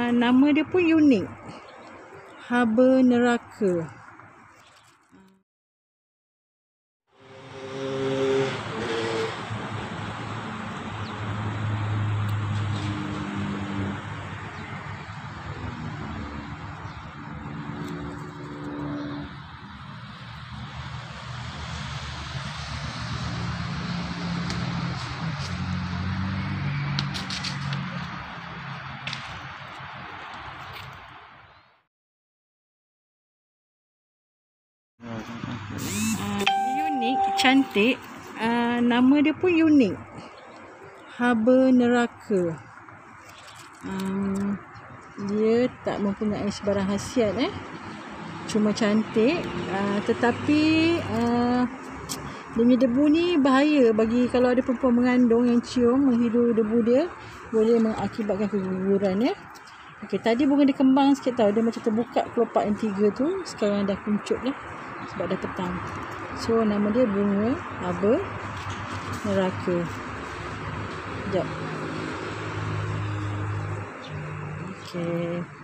Nama dia pun unik. Haba neraka. Unik, cantik. Nama dia pun unik. Haba neraka. Dia tak mempunyai sebarang khasiat, cuma cantik. Tetapi dia punya debu ni bahaya bagi kalau ada perempuan mengandung yang cium, menghirup debu dia, boleh mengakibatkan keguguran. Okey, tadi bunga dia kembang sikit tau. Dia macam terbuka kelopak yang 3 tu. Sekarang dah kuncup sebab dah petang. So nama dia bunga haba neraka. Sekejap. Okey.